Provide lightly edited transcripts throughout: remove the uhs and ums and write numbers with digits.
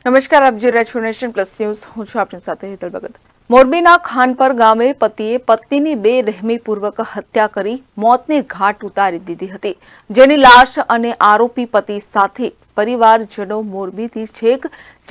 નમસ્કાર, આપ જોઈ રહ્યા છો નેશન પ્લસ ન્યૂઝ। હું છું આપની સાથે હેતલ ભગત। મોરબીના ખાનપર ગામે પતિએ પત્નીની બેરહેમીપૂર્વક હત્યા કરી મોતને ઘાટ ઉતારી દીધી હતી, જેની લાશ અને આરોપી પતિ સાથે પરિવારજનો મોરબીથી છેક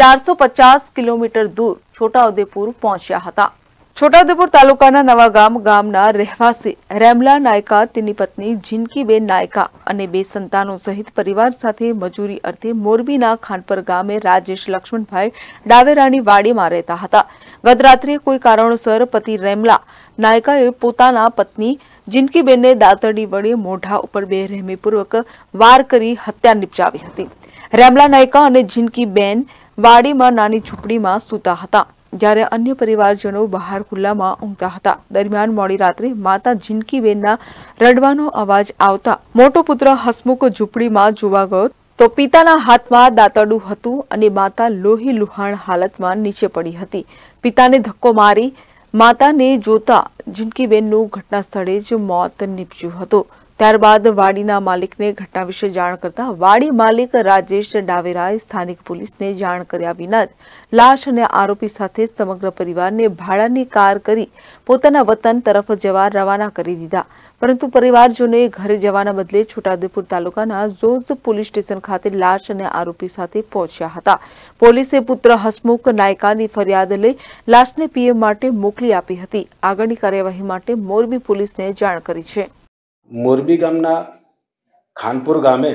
450 કિલોમીટર દૂર છોટાઉદેપુર પહોંચ્યા હતા। છોટાઉદેપુર તાલુકાના નવાગામ ગામના રહેવાસી રેમલા નાયકા, તેની પત્ની જિનકીબેન નાયકા અને 2 સંતાનો સહિત પરિવાર સાથે મજૂરી અર્થે મોરબીના ખાનપર ગામે રાજેશ લક્ષ્મણભાઈ ડાવેરાની વાડીમાં રહેતા હતા। ગત રાત્રે કોઈ કારણોસર પતિ રેમલા નાયકાએ પોતાના પત્ની જિનકીબેનને દાતરડી વડે મોઢા ઉપર બેરહેમીપૂર્વક વાર કરી હત્યા નિપજાવી હતી। રેમલા નાયકા અને જિનકીબેન વાડીમાં નાની ઝૂંપડીમાં સૂતા હતા, જ્યારે અન્ય પરિવારજનો બહાર ખુલ્લામાં ઊંઘતા હતા। દરમિયાન મોડી રાત્રે માતા જિનકીબેનના રડવાનો અવાજ આવતા મોટો પુત્ર હસમુખ ઝૂંપડીમાં જોવા ગયો તો પિતાના હાથમાં દાતરડું હતું અને માતા લોહી લુહાણ હાલતમાં નીચે પડી હતી। પિતાને ધક્કો મારી માતાને જોતા જિનકીબેનનું ઘટના સ્થળે જ મોત નીપજ્યું હતું। ત્યારબાદ વાડીના માલિકને ઘટના વિશે જાણ કરતા વાડી માલિક રાજેશ ડાવેરાએ સ્થાનિક પોલીસને જાણ કર્યા વિના જ લાશ અને આરોપી સાથે સમગ્ર પરિવારને ભાડાની કાર કરી પોતાના વતન તરફ જવા રવાના કરી દીધા। પરંતુ પરિવારજનોએ ઘરે જવાના બદલે છોટાઉદેપુર તાલુકાના ઝોઝ પોલીસ સ્ટેશન ખાતે લાશ અને આરોપી સાથે પહોંચ્યા હતા। પોલીસે પુત્ર હસમુખ નાયકાની ફરિયાદ લઈ લાશને પીએમ માટે મોકલી આપી હતી। આગળની કાર્યવાહી માટે મોરબી પોલીસને જાણ કરી છે। મોરબી ગામના ખાનપુર ગામે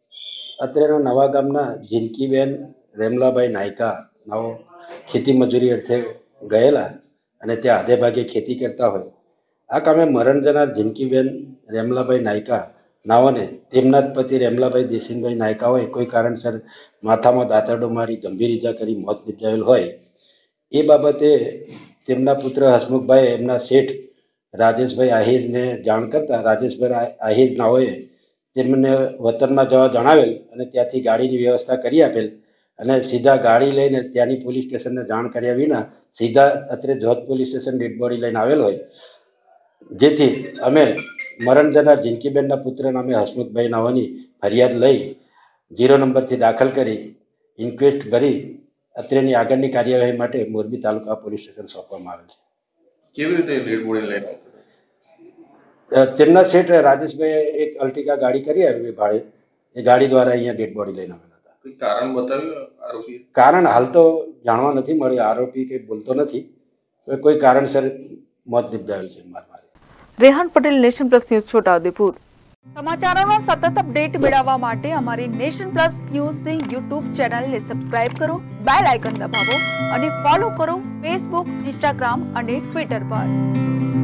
અત્રેના નવા ગામના જિનકીબેન રેમલાભાઈ નાયકા નાઓ ખેતી મજૂરી અર્થે ગયેલા અને ત્યાં આધે ભાગે ખેતી કરતા હોય આ કામે મરણ જનાર જિનકીબેન રેમલાભાઈ નાયકા નાઓને તેમના જ પતિ રેમલાભાઈ દેસીનભાઈ નાયકા હોય કોઈ કારણસર માથામાં દાતરડો મારી ગંભીર ઈજા કરી મોત નિપજાવેલ હોય એ બાબતે તેમના પુત્ર હસમુખભાઈ એમના શેઠ રાજેશભાઈ આહિરને જાણ કરતા રાજેશભાઈ આહિર નાઓએ તેમને વતનમાં જવા જણાવેલ અને ત્યાંથી ગાડીની વ્યવસ્થા કરી આપેલ અને સીધા ગાડી લઈને ત્યાંની પોલીસ સ્ટેશનને જાણ કર્યા વિના સીધા અત્રે Jodh police station dead body લઈને આવેલ હોય, જેથી અમે મરણ જનાર જિનકીબેનના પુત્ર નામે હસમુખભાઈ નાઓની ફરિયાદ લઈ 0 નંબરથી દાખલ કરી ઇન્ક્વેસ્ટ ભરી અત્રેની આગળની કાર્યવાહી માટે મોરબી તાલુકા પોલીસ સ્ટેશન સોંપવામાં આવેલ છે। કેવી રીતે ડેડ બોડી લઈને તેમના શેઠ રાજેશભાઈ એક અલ્ટિકા ગાડી કરી આવી ભાડે એ ગાડી દ્વારા અહીંયા ડેડ બોડી લઈને આવેલા હતા। કોઈ કારણ બતાવ્યું આરોપી? કારણ હાલ તો જાણવા નથી મળ્યું। આરોપી કંઈ બોલતો નથી, કોઈ કારણસર મોત નિપજાવેલ છે। Rehan Patel, nation plus news, Chhotaudepur. સમાચારોનો સતત અપડેટ મેળવવા માટે અમારી નેશન પ્લસ ન્યૂઝની યુટ્યુબ ચેનલને સબસ્ક્રાઇબ કરો, બેલ આઇકન દબાવો અને ફોલો કરો ફેસબુક, ઇન્સ્ટાગ્રામ અને ટ્વિટર પર।